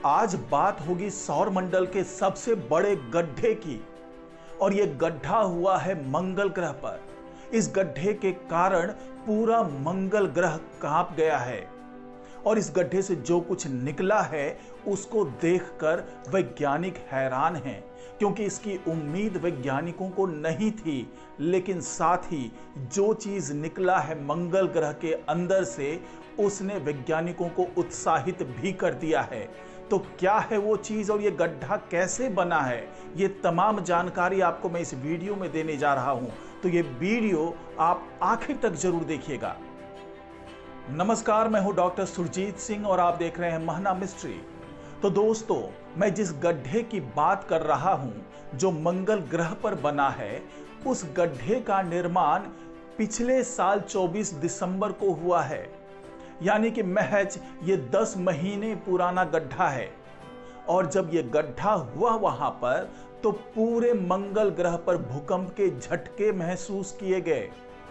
आज बात होगी सौरमंडल के सबसे बड़े गड्ढे की। और यह गड्ढा हुआ है मंगल ग्रह पर। इस गड्ढे के कारण पूरा मंगल ग्रह कांप गया है और इस गड्ढे से जो कुछ निकला है उसको देखकर वैज्ञानिक हैरान हैं, क्योंकि इसकी उम्मीद वैज्ञानिकों को नहीं थी। लेकिन साथ ही जो चीज निकला है मंगल ग्रह के अंदर से, उसने वैज्ञानिकों को उत्साहित भी कर दिया है। तो क्या है वो चीज और ये गड्ढा कैसे बना है, ये तमाम जानकारी आपको मैं इस वीडियो में देने जा रहा हूं। तो ये वीडियो आप आखिर तक जरूर देखिएगा। नमस्कार, मैं हूं डॉक्टर सुरजीत सिंह और आप देख रहे हैं महना मिस्ट्री। तो दोस्तों, मैं जिस गड्ढे की बात कर रहा हूं जो मंगल ग्रह पर बना है, उस गड्ढे का निर्माण पिछले साल 24 दिसंबर को हुआ है। यानी कि महज ये 10 महीने पुराना गड्ढा है। और जब ये गड्ढा हुआ वहां पर, तो पूरे मंगल ग्रह पर भूकंप के झटके महसूस किए गए।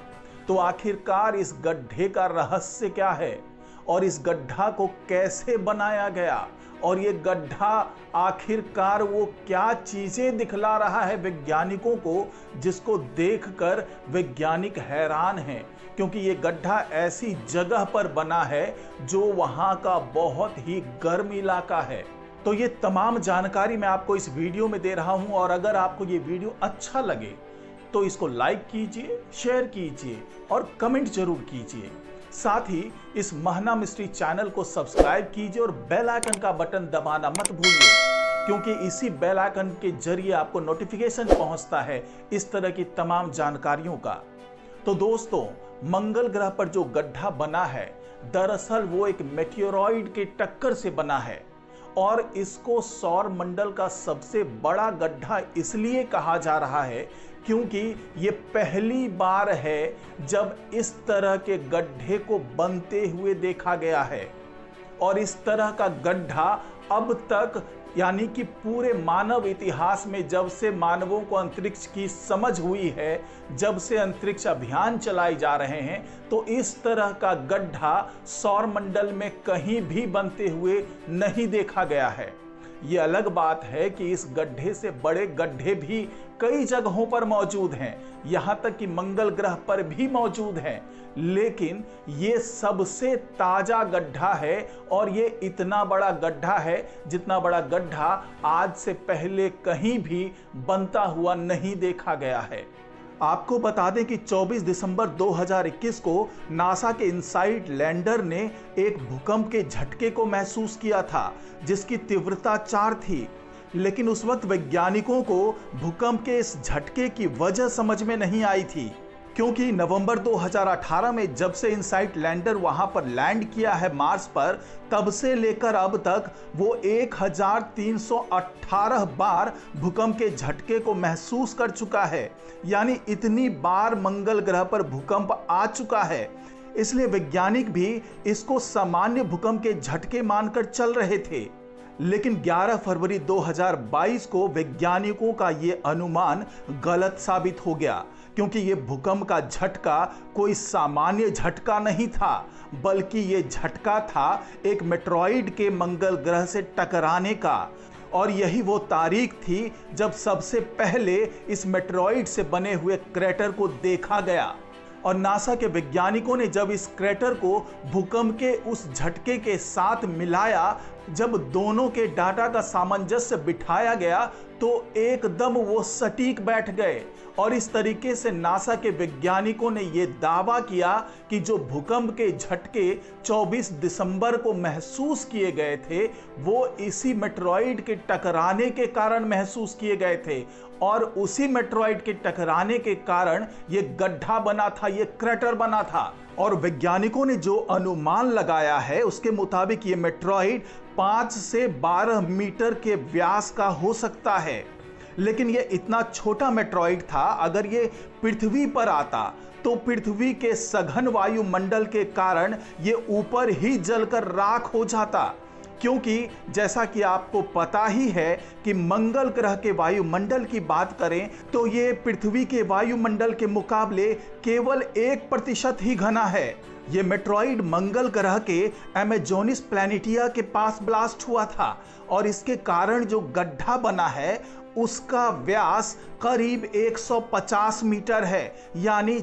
तो आखिरकार इस गड्ढे का रहस्य क्या है और इस गड्ढा को कैसे बनाया गया, और ये गड्ढा आखिरकार वो क्या चीजें दिखला रहा है वैज्ञानिकों को, जिसको देखकर वैज्ञानिक हैरान हैं। क्योंकि ये गड्ढा ऐसी जगह पर बना है जो वहां का बहुत ही गर्म इलाका है। तो ये तमाम जानकारी मैं आपको इस वीडियो में दे रहा हूं, और अगर आपको ये वीडियो अच्छा लगे तो इसको लाइक कीजिए, शेयर कीजिए और कमेंट जरूर कीजिए। साथ ही इस महना मिस्ट्री चैनल को सब्सक्राइब कीजिए और बेल आइकन का बटन दबाना मत भूलिए, क्योंकि इसी बेल आइकन के जरिए आपको नोटिफिकेशन पहुंचता है इस तरह की तमाम जानकारियों का। तो दोस्तों, मंगल ग्रह पर जो गड्ढा बना है, दरअसल वो एक मेटियोरॉइड के टक्कर से बना है। और इसको सौर मंडल का सबसे बड़ा गड्ढा इसलिए कहा जा रहा है क्योंकि ये पहली बार है जब इस तरह के गड्ढे को बनते हुए देखा गया है। और इस तरह का गड्ढा अब तक, यानी कि पूरे मानव इतिहास में, जब से मानवों को अंतरिक्ष की समझ हुई है, जब से अंतरिक्ष अभियान चलाए जा रहे हैं, तो इस तरह का गड्ढा सौरमंडल में कहीं भी बनते हुए नहीं देखा गया है। ये अलग बात है कि इस गड्ढे से बड़े गड्ढे भी कई जगहों पर मौजूद हैं, यहां तक कि मंगल ग्रह पर भी मौजूद हैं। लेकिन ये सबसे ताजा गड्ढा है और ये इतना बड़ा गड्ढा है जितना बड़ा गड्ढा आज से पहले कहीं भी बनता हुआ नहीं देखा गया है। आपको बता दें कि 24 दिसंबर 2021 को नासा के इनसाइट लैंडर ने एक भूकंप के झटके को महसूस किया था, जिसकी तीव्रता 4 थी। लेकिन उस वक्त वैज्ञानिकों को भूकंप के इस झटके की वजह समझ में नहीं आई थी, क्योंकि नवंबर 2018 में जब से इनसाइट लैंडर वहां पर लैंड किया है मार्स पर, तब से लेकर अब तक वो 1318 बार भूकंप के झटके को महसूस कर चुका है। यानी इतनी बार मंगल ग्रह पर भूकंप आ चुका है। इसलिए वैज्ञानिक भी इसको सामान्य भूकंप के झटके मानकर चल रहे थे। लेकिन 11 फरवरी 2022 को वैज्ञानिकों का ये अनुमान गलत साबित हो गया, क्योंकि ये भूकंप का झटका कोई सामान्य झटका नहीं था, बल्कि ये झटका था एक मेट्रॉइड के मंगल ग्रह से टकराने का। और यही वो तारीख थी जब सबसे पहले इस मेट्रॉइड से बने हुए क्रेटर को देखा गया। और नासा के वैज्ञानिकों ने जब इस क्रेटर को भूकंप के उस झटके के साथ मिलाया, जब दोनों के डाटा का सामंजस्य बिठाया गया, तो एकदम वो सटीक बैठ गए। और इस तरीके से नासा के वैज्ञानिकों ने ये दावा किया कि जो भूकंप के झटके 24 दिसंबर को महसूस किए गए थे, वो इसी मेट्रॉइड के टकराने के कारण महसूस किए गए थे। और उसी मेट्रॉइड के टकराने के कारण ये गड्ढा बना था, ये क्रेटर बना था। और वैज्ञानिकों ने जो अनुमान लगाया है उसके मुताबिक ये मेट्रॉइड 5 से 12 मीटर के व्यास का हो सकता है। लेकिन ये इतना छोटा मेट्रॉइड था, अगर ये पृथ्वी पर आता तो पृथ्वी के सघन वायुमंडल के कारण ये ऊपर ही जलकर राख हो जाता। क्योंकि जैसा कि आपको पता ही है कि मंगल ग्रह के वायुमंडल की बात करें तो ये पृथ्वी के वायुमंडल के मुकाबले केवल 1% ही घना है। ये मेट्रॉइड मंगल ग्रह के एमेजोनिस प्लैनेटिया के पास ब्लास्ट हुआ था और इसके कारण जो गड्ढा बना है उसका व्यास करीब 150 मीटर है, यानी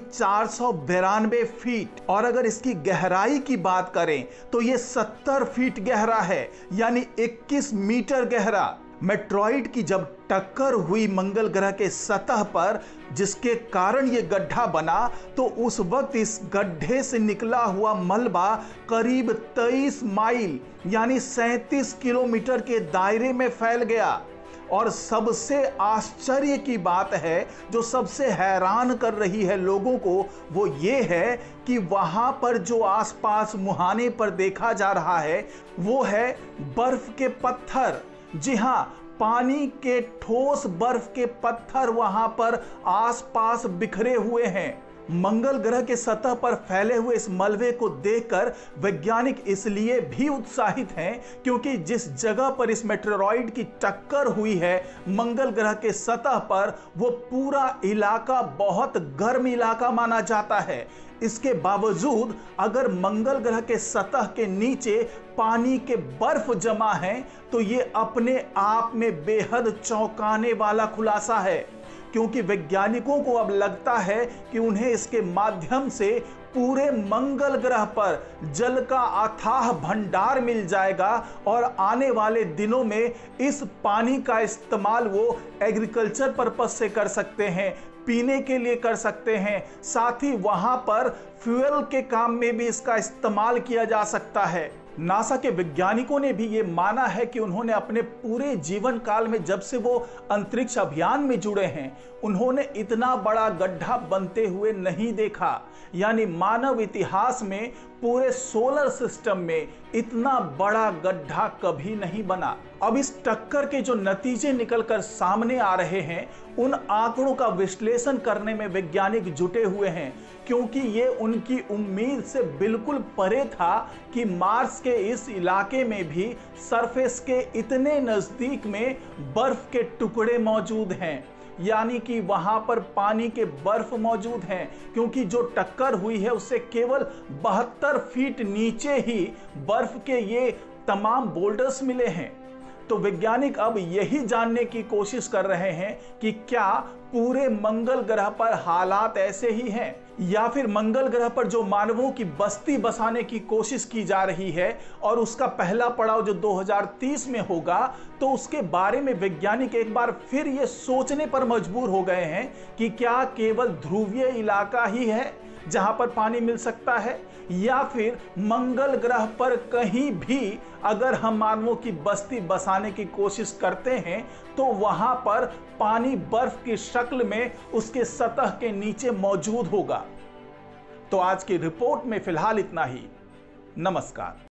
492 फीट। और अगर इसकी गहराई की बात करें तो ये 70 फीट गहरा है, यानी 21 मीटर गहरा। मेट्रॉइड की जब टक्कर हुई मंगल ग्रह के सतह पर, जिसके कारण ये गड्ढा बना, तो उस वक्त इस गड्ढे से निकला हुआ मलबा करीब 23 माइल यानी 37 किलोमीटर के दायरे में फैल गया। और सबसे आश्चर्य की बात है, जो सबसे हैरान कर रही है लोगों को, वो ये है कि वहां पर जो आसपास मुहाने पर देखा जा रहा है वो है बर्फ के पत्थर। जी हां, पानी के ठोस बर्फ के पत्थर वहां पर आसपास बिखरे हुए हैं। मंगल ग्रह के सतह पर फैले हुए इस मलबे को देखकर वैज्ञानिक इसलिए भी उत्साहित हैं क्योंकि जिस जगह पर इस मेटेरॉइड की टक्कर हुई है मंगल ग्रह के सतह पर, वो पूरा इलाका बहुत गर्म इलाका माना जाता है। इसके बावजूद अगर मंगल ग्रह के सतह के नीचे पानी के बर्फ जमा है तो ये अपने आप में बेहद चौंकाने वाला खुलासा है, क्योंकि वैज्ञानिकों को अब लगता है कि उन्हें इसके माध्यम से पूरे मंगल ग्रह पर जल का अथाह भंडार मिल जाएगा और आने वाले दिनों में इस पानी का इस्तेमाल वो एग्रीकल्चर पर्पस से कर सकते हैं, पीने के लिए कर सकते हैं, साथ ही वहां पर फ्यूल के काम में भी इसका इस्तेमाल किया जा सकता है। नासा के वैज्ञानिकों ने भी ये माना है कि उन्होंने अपने पूरे जीवन काल में, जब से वो अंतरिक्ष अभियान में जुड़े हैं, उन्होंने इतना बड़ा गड्ढा बनते हुए नहीं देखा। यानी मानव इतिहास में पूरे सोलर सिस्टम में इतना बड़ा गड्ढा कभी नहीं बना। अब इस टक्कर के जो नतीजे निकलकर सामने आ रहे हैं, उन आंकड़ों का विश्लेषण करने में वैज्ञानिक जुटे हुए हैं, क्योंकि ये उनकी उम्मीद से बिल्कुल परे था कि मार्स के इस इलाके में भी सरफेस के इतने नजदीक में बर्फ के टुकड़े मौजूद हैं, यानी कि वहां पर पानी के बर्फ मौजूद हैं, क्योंकि जो टक्कर हुई है उससे केवल 72 फीट नीचे ही बर्फ के ये तमाम बोल्डर्स मिले हैं। तो वैज्ञानिक अब यही जानने की कोशिश कर रहे हैं कि क्या पूरे मंगल ग्रह पर हालात ऐसे ही हैं, या फिर मंगल ग्रह पर जो मानवों की बस्ती बसाने की कोशिश की जा रही है और उसका पहला पड़ाव जो 2030 में होगा, तो उसके बारे में वैज्ञानिक एक बार फिर ये सोचने पर मजबूर हो गए हैं कि क्या केवल ध्रुवीय इलाका ही है जहां पर पानी मिल सकता है, या फिर मंगल ग्रह पर कहीं भी अगर हम मानवों की बस्ती बसाने की कोशिश करते हैं तो वहां पर पानी बर्फ की शक्ल में उसके सतह के नीचे मौजूद होगा। तो आज की रिपोर्ट में फिलहाल इतना ही। नमस्कार।